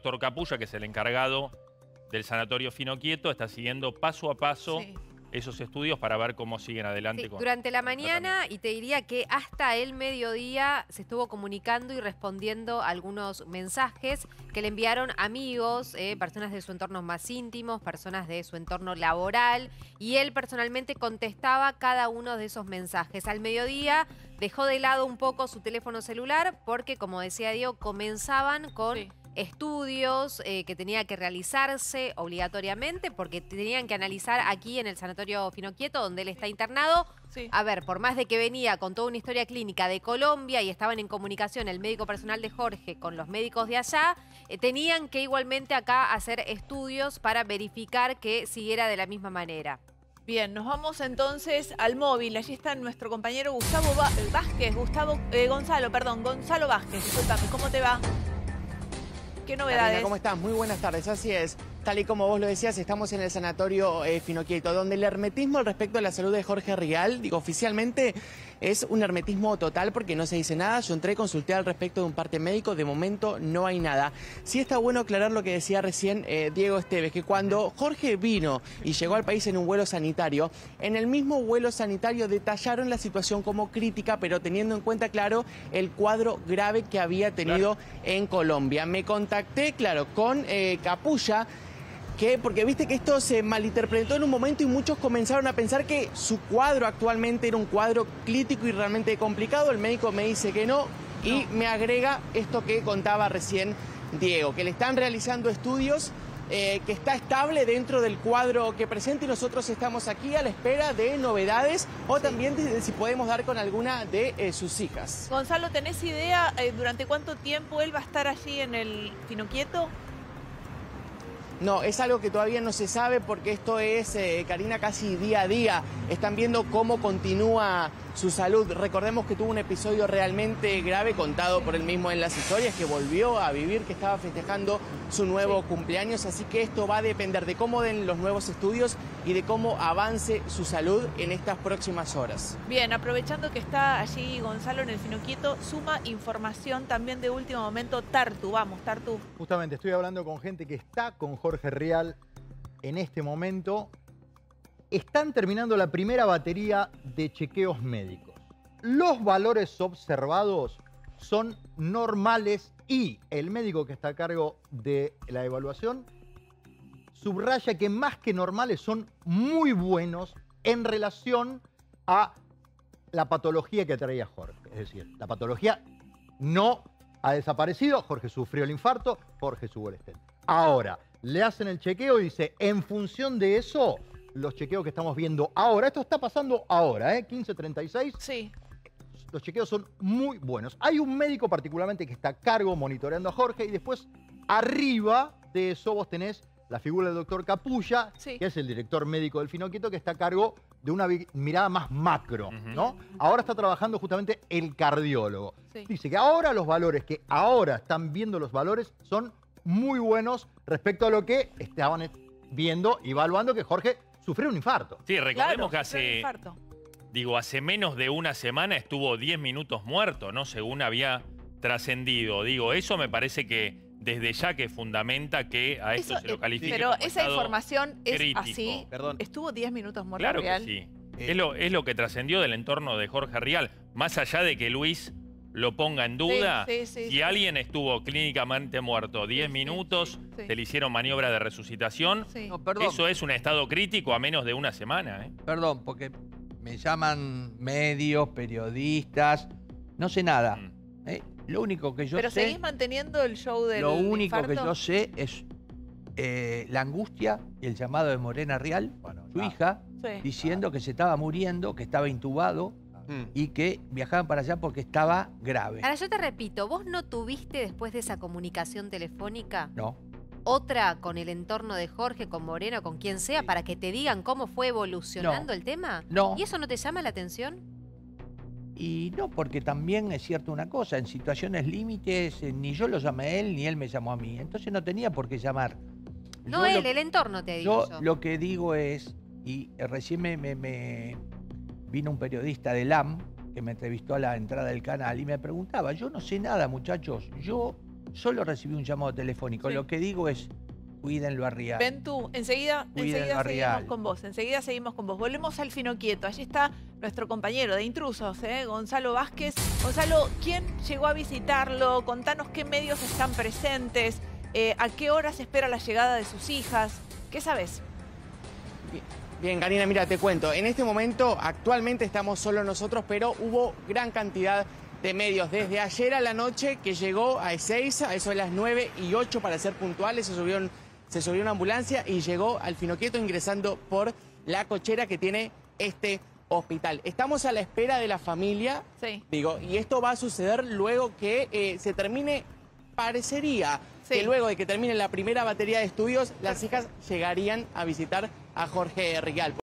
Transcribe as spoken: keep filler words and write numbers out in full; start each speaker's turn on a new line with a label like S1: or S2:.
S1: doctor Capulla, que es el encargado del Sanatorio Finoquieto, está siguiendo paso a paso sí. esos estudios para ver cómo siguen adelante.
S2: Sí,
S1: con
S2: durante la mañana, y te diría que hasta el mediodía se estuvo comunicando y respondiendo algunos mensajes que le enviaron amigos, eh, personas de su entorno más íntimos, personas de su entorno laboral, y él personalmente contestaba cada uno de esos mensajes. Al mediodía dejó de lado un poco su teléfono celular porque, como decía Diego, comenzaban con... Sí. estudios eh, que tenía que realizarse obligatoriamente porque tenían que analizar aquí en el Sanatorio Finoquieto, donde él está internado. Sí. A ver, por más de que venía con toda una historia clínica de Colombia y estaban en comunicación el médico personal de Jorge con los médicos de allá, eh, tenían que igualmente acá hacer estudios para verificar que siguiera de la misma manera.
S3: Bien, nos vamos entonces al móvil. Allí está nuestro compañero Gustavo Vázquez, Gustavo, eh, Gonzalo, perdón, Gonzalo Vázquez. Disculpame, ¿cómo te va? ¿Qué novedades?
S4: Karina, ¿cómo estás? Muy buenas tardes, así es. Tal y como vos lo decías, estamos en el Sanatorio eh, Finoquieto, donde el hermetismo al respecto de la salud de Jorge Rial, digo, oficialmente es un hermetismo total porque no se dice nada. Yo entré, consulté al respecto de un parte médico, de momento no hay nada. Sí está bueno aclarar lo que decía recién eh, Diego Esteves, que cuando Jorge vino y llegó al país en un vuelo sanitario, en el mismo vuelo sanitario detallaron la situación como crítica, pero teniendo en cuenta, claro, el cuadro grave que había tenido claro. en Colombia. Me contacté, claro, con eh, Capulla, que porque viste que esto se malinterpretó en un momento y muchos comenzaron a pensar que su cuadro actualmente era un cuadro crítico y realmente complicado. El médico me dice que no y no. me agrega esto que contaba recién Diego, que le están realizando estudios, eh, que está estable dentro del cuadro que presenta y nosotros estamos aquí a la espera de novedades o sí. también de, de si podemos dar con alguna de eh, sus hijas.
S3: Gonzalo, ¿tenés idea eh, durante cuánto tiempo él va a estar allí en el Finoquieto?
S4: No, es algo que todavía no se sabe porque esto es, eh, Karina, casi día a día. Están viendo cómo continúa su salud. Recordemos que tuvo un episodio realmente grave contado por él mismo en las historias, que volvió a vivir, que estaba festejando su nuevo sí. cumpleaños. Así que esto va a depender de cómo den los nuevos estudios y de cómo avance su salud en estas próximas horas.
S3: Bien, aprovechando que está allí Gonzalo en el Finoquieto, suma información también de último momento. Tartu, vamos, Tartu.
S5: Justamente estoy hablando con gente que está con Jorge Rial en este momento. Están terminando la primera batería de chequeos médicos. Los valores observados son normales y el médico que está a cargo de la evaluación subraya que más que normales son muy buenos en relación a la patología que traía Jorge. Es decir, la patología no ha desaparecido. Jorge sufrió el infarto, Jorge subió el stent. Ahora, le hacen el chequeo y dice, en función de eso, los chequeos que estamos viendo ahora, esto está pasando ahora, ¿eh? quince treinta y seis.
S3: Sí.
S5: Los chequeos son muy buenos. Hay un médico particularmente que está a cargo monitoreando a Jorge y después arriba de eso vos tenés la figura del doctor Capulla, sí. que es el director médico del Finoquieto, que está a cargo de una mirada más macro, uh-huh. ¿no? Ahora está trabajando justamente el cardiólogo. Sí. Dice que ahora los valores, que ahora están viendo los valores, son muy buenos respecto a lo que estaban viendo y evaluando que Jorge sufrió un infarto.
S1: Sí, recordemos
S3: claro,
S1: que hace, digo, hace menos de una semana estuvo diez minutos muerto, ¿no? Según había trascendido. Digo, eso me parece que desde ya que fundamenta que a esto
S3: eso,
S1: se lo califique
S3: Pero
S1: como
S3: esa información es
S1: crítico.
S3: así.
S4: Perdón.
S3: Estuvo diez minutos muerto
S1: Claro
S3: Rial.
S1: que sí. Eh. Es, lo, es lo que trascendió del entorno de Jorge Rial. Más allá de que Luis lo ponga en duda,
S3: sí, sí, sí,
S1: si
S3: sí.
S1: alguien estuvo clínicamente muerto diez sí, minutos, sí, sí, sí. se le hicieron maniobra de resucitación, sí. no, eso es un estado crítico a menos de una semana. ¿eh?
S6: Perdón, porque me llaman medios, periodistas, no sé nada. Mm. ¿eh? Lo único que yo
S3: ¿Pero
S6: sé...
S3: ¿Pero seguís manteniendo el show del
S6: Lo único
S3: infarto?
S6: que yo sé es eh, la angustia y el llamado de Morena Rial, bueno, su ah, hija, sí. diciendo ah. que se estaba muriendo, que estaba intubado, Mm. y que viajaban para allá porque estaba grave.
S2: Ahora yo te repito, ¿vos no tuviste después de esa comunicación telefónica
S6: no.
S2: otra con el entorno de Jorge, con Moreno, con quien sea, para que te digan cómo fue evolucionando
S6: no.
S2: el tema?
S6: No.
S2: ¿Y eso no te llama la atención?
S6: Y no, porque también es cierto una cosa, en situaciones límites eh, ni yo lo llamé a él ni él me llamó a mí, entonces no tenía por qué llamar.
S2: No
S6: yo
S2: él,
S6: lo,
S2: el entorno te digo
S6: yo.
S2: yo.
S6: Lo que digo es, y recién me... me, me vino un periodista del A M que me entrevistó a la entrada del canal y me preguntaba, yo no sé nada, muchachos, yo solo recibí un llamado telefónico.
S3: Sí.
S6: Lo que digo es, cuídenlo a Rial.
S3: Ventú, enseguida,
S6: Cuídenlo
S3: enseguida
S6: a
S3: seguimos
S6: Rial.
S3: con vos, enseguida seguimos con vos. Volvemos al Finoquieto, allí está nuestro compañero de intrusos, ¿eh? Gonzalo Vázquez. Gonzalo, ¿quién llegó a visitarlo? Contanos qué medios están presentes, eh, a qué hora se espera la llegada de sus hijas. ¿Qué sabes?
S4: Bien, Karina, mira, te cuento. En este momento, actualmente estamos solo nosotros, pero hubo gran cantidad de medios. Desde ayer a la noche, que llegó a Ezeiza, a eso de las nueve y ocho para ser puntuales, se subió, se subió una ambulancia y llegó al Finoquieto ingresando por la cochera que tiene este hospital. Estamos a la espera de la familia,
S3: Sí.
S4: digo, y esto va a suceder luego que eh, se termine, parecería
S3: Sí.
S4: que luego de que termine la primera batería de estudios, las hijas llegarían a visitar a Jorge Rial.